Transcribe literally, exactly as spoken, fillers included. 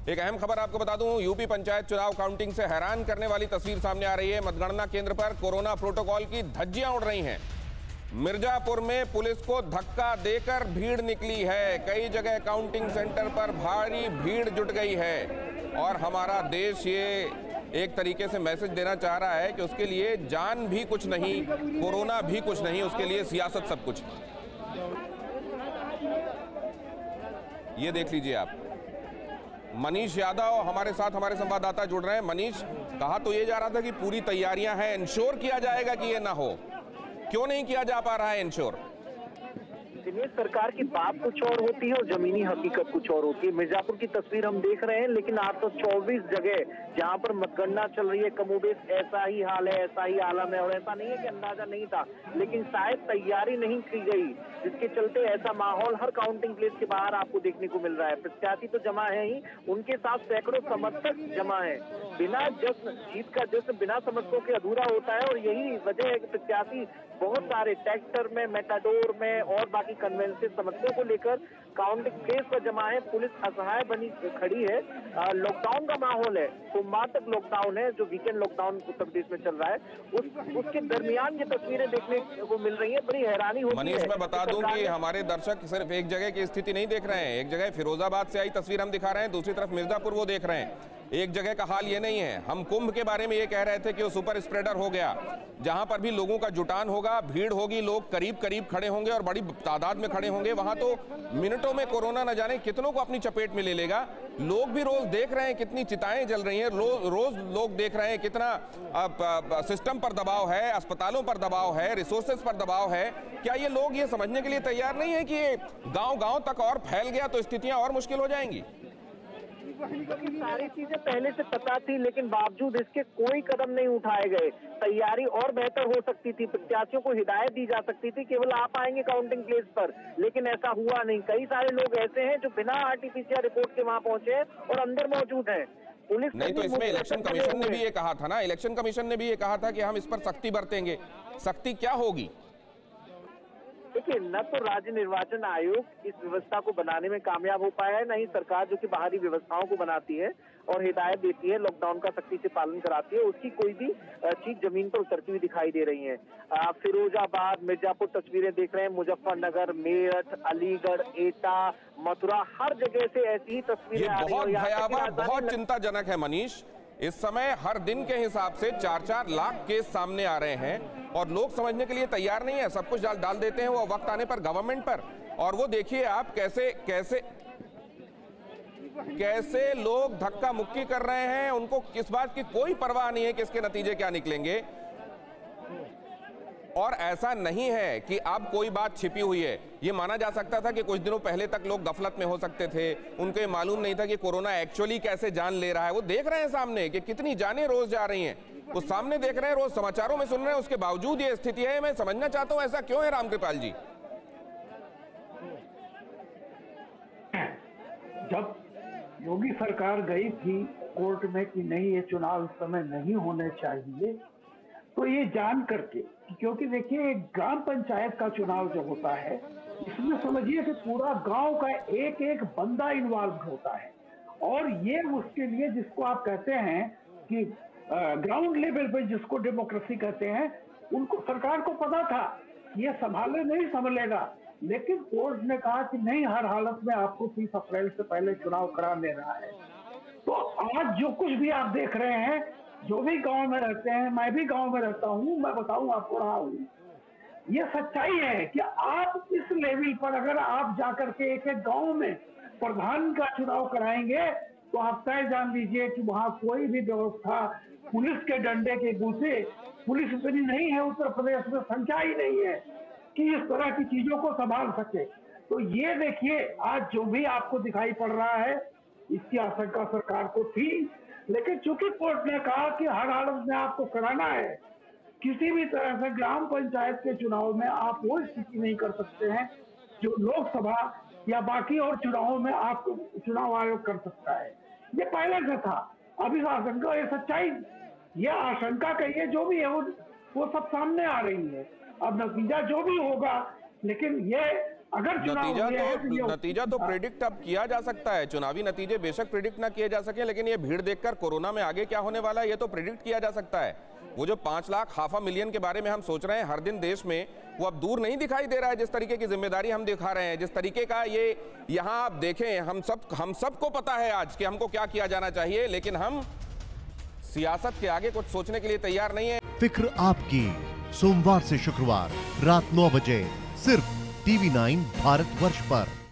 एक अहम खबर आपको बता दूं, यूपी पंचायत चुनाव काउंटिंग से हैरान करने वाली तस्वीर सामने आ रही है। मतगणना केंद्र पर कोरोना प्रोटोकॉल की धज्जियां उड़ रही हैं। मिर्जापुर में पुलिस को धक्का देकर भीड़ निकली है। कई जगह काउंटिंग सेंटर पर भारी भीड़ जुट गई है और हमारा देश ये एक तरीके से मैसेज देना चाह रहा है कि उसके लिए जान भी कुछ नहीं, कोरोना भी कुछ नहीं, उसके लिए सियासत सब कुछ। ये देख लीजिए आप, मनीष यादव हमारे साथ, हमारे संवाददाता जुड़ रहे हैं। मनीष, कहा तो ये जा रहा था कि पूरी तैयारियां हैं, इंश्योर किया जाएगा कि ये ना हो, क्यों नहीं किया जा पा रहा है इंश्योर? सरकार की बात कुछ और होती है और जमीनी हकीकत कुछ और होती है। मिर्जापुर की तस्वीर हम देख रहे हैं, लेकिन आठ सौ चौबीस जगह जहां पर मतगणना चल रही है, कमोबेश ऐसा ही हाल है, ऐसा ही आलम है। और ऐसा नहीं है कि अंदाजा नहीं था, लेकिन शायद तैयारी नहीं की गई, जिसके चलते ऐसा माहौल हर काउंटिंग प्लेस के बाहर आपको देखने को मिल रहा है। प्रत्याशी तो जमा है ही, उनके साथ सैकड़ों समर्थक जमा है। बिना जश्न, जीत का जश्न बिना समर्थकों के अधूरा होता है और यही वजह है कि प्रत्याशी बहुत सारे ट्रैक्टर में, मेटाडोर में और बाकी कन्वेंशन समर्थकों को लेकर काउंटिंग प्लेस पर जमा है। पुलिस असहाय बनी खड़ी है। लॉकडाउन का माहौल है, सोमवार तक लॉकडाउन है, जो वीकेंड लॉकडाउन उत्तर प्रदेश में चल रहा है, उस उसके दरमियान ये तस्वीरें देखने को मिल रही है। बड़ी हैरानी होती है। मनीष, मैं बता दूं कि हमारे दर्शक सिर्फ एक जगह की स्थिति नहीं देख रहे हैं। एक जगह फिरोजाबाद से आई तस्वीर हम दिखा रहे हैं, दूसरी तरफ मिर्जापुर वो देख रहे हैं। एक जगह का हाल ये नहीं है। हम कुंभ के बारे में ये कह रहे थे कि वो सुपर स्प्रेडर हो गया, जहां पर भी लोगों का जुटान होगा, भीड़ होगी, लोग करीब करीब खड़े होंगे और बड़ी तादाद में खड़े होंगे। वहां तो मिनटों में कोरोना न जाने कितनों को अपनी चपेट में ले लेगा। लोग भी रोज देख रहे हैं कितनी चिताएं जल रही हैं, रो, रोज लोग देख रहे हैं कितना आ, सिस्टम पर दबाव है, अस्पतालों पर दबाव है, रिसोर्सेज पर दबाव है। क्या ये लोग ये समझने के लिए तैयार नहीं है कि ये गांव गांव तक और फैल गया तो स्थितियां और मुश्किल हो जाएंगी? सारी चीजें पहले से पता थी, लेकिन बावजूद इसके कोई कदम नहीं उठाए गए। तैयारी और बेहतर हो सकती थी, प्रत्याशियों को हिदायत दी जा सकती थी, केवल आप आएंगे काउंटिंग प्लेस पर, लेकिन ऐसा हुआ नहीं। कई सारे लोग ऐसे हैं जो बिना आरटीपीसीआर रिपोर्ट के वहां पहुंचे हैं और अंदर मौजूद हैं। पुलिस नहीं तो इसमें इलेक्शन कमीशन ने भी ये कहा था ना, इलेक्शन कमीशन ने भी ये कहा था कि हम इस पर सख्ती बरतेंगे। सख्ती क्या होगी? देखिए, न तो राज्य निर्वाचन आयोग इस व्यवस्था को बनाने में कामयाब हो पाया है, न ही सरकार जो कि बाहरी व्यवस्थाओं को बनाती है और हिदायत देती है, लॉकडाउन का सख्ती से पालन कराती है, उसकी कोई भी चीज जमीन पर उतरती हुई दिखाई दे रही है। फिरोजाबाद, मिर्जापुर तस्वीरें देख रहे हैं, मुजफ्फरनगर, मेरठ, अलीगढ़, एटा, मथुरा, हर जगह से ऐसी ही तस्वीरें आ रही हैं। बहुत भयावह, बहुत चिंताजनक है मनीष। इस समय हर दिन के हिसाब से चार चार लाख केस सामने आ रहे हैं और लोग समझने के लिए तैयार नहीं है। सब कुछ डाल डाल देते हैं वो वक्त आने पर गवर्नमेंट पर। और वो देखिए आप कैसे कैसे कैसे लोग धक्का मुक्की कर रहे हैं। उनको किस बात की कोई परवाह नहीं है कि इसके नतीजे क्या निकलेंगे। और ऐसा नहीं है कि अब कोई बात छिपी हुई है। ये माना जा सकता था कि कुछ दिनों पहले तक लोग गफलत में हो सकते थे, उनको ये मालूम नहीं था कि कोरोना एक्चुअली कैसे जान ले रहा है। वो देख रहे हैं सामने कि कितनी जानें रोज जा रही हैं, वो सामने देख रहे हैं, रोज समाचारों में सुन रहे हैं, उसके बावजूद ये स्थिति है। मैं समझना चाहता हूं ऐसा क्यों है रामकृपाल जी? जब योगी सरकार गई थी कोर्ट में कि नहीं ये चुनाव इस समय नहीं होने चाहिए, तो ये जान करके, क्योंकि देखिए ग्राम पंचायत का चुनाव जो होता है इसमें समझिए कि पूरा गांव का एक एक बंदा इन्वॉल्व होता है और ये उसके लिए जिसको आप कहते हैं कि ग्राउंड लेवल पे जिसको डेमोक्रेसी कहते हैं, उनको सरकार को पता था ये संभाले नहीं संभलेगा, लेकिन कोर्ट ने कहा कि नहीं, हर हालत में आपको तीस अप्रैल से पहले चुनाव करा लेना है। तो आज जो कुछ भी आप देख रहे हैं, जो भी गांव में रहते हैं, मैं भी गांव में रहता हूं, मैं बताऊं आपको रहा हूं, ये सच्चाई है कि आप इस लेवल पर अगर आप जाकर के एक एक गांव में प्रधान का चुनाव कराएंगे तो आप तय जान लीजिए कि वहां कोई भी व्यवस्था, पुलिस के डंडे के बूते, पुलिस इतनी नहीं है उत्तर प्रदेश में, संख्या ही नहीं है कि इस तरह की चीजों को संभाल सके। तो ये देखिए आज जो भी आपको दिखाई पड़ रहा है, इसकी आशंका सरकार को थी, लेकिन चूंकि कोर्ट ने कहा कि हर हालत में आपको कराना है, किसी भी तरह से ग्राम पंचायत के चुनाव में आप वो स्थिति नहीं कर सकते हैं जो लोकसभा या बाकी और चुनावों में आपको चुनाव आयोग कर सकता है। ये पहले से था। अब इस आशंका, ये सच्चाई, ये आशंका कहिए जो भी है वो, वो सब सामने आ रही है। अब नतीजा जो भी होगा, लेकिन ये अगर चुनाव नतीजा हुए हैं तो ये- नतीजा तो प्रिडिक्ट अब किया जा सकता है। चुनावी नतीजे बेशक प्रिडिक्ट ना किए जा सके, लेकिन ये भीड़ देखकर कोरोना में आगे क्या होने वाला है ये तो प्रिडिक्ट किया जा सकता है। वो जो पांच लाख हाफ मिलियन के बारे में हम सोच रहे हैं हर दिन देश में, वो अब दूर नहीं दिखाई दे रहा है। जिस तरीके की जिम्मेदारी हम दिखा रहे हैं, जिस तरीके का ये यहाँ आप देखें, हम सब हम सबको पता है आज कि हमको क्या किया जाना चाहिए, लेकिन हम सियासत के आगे कुछ सोचने के लिए तैयार नहीं है। फिक्र आपकी, सोमवार से शुक्रवार रात नौ बजे सिर्फ टीवी नाइन भारतवर्ष पर।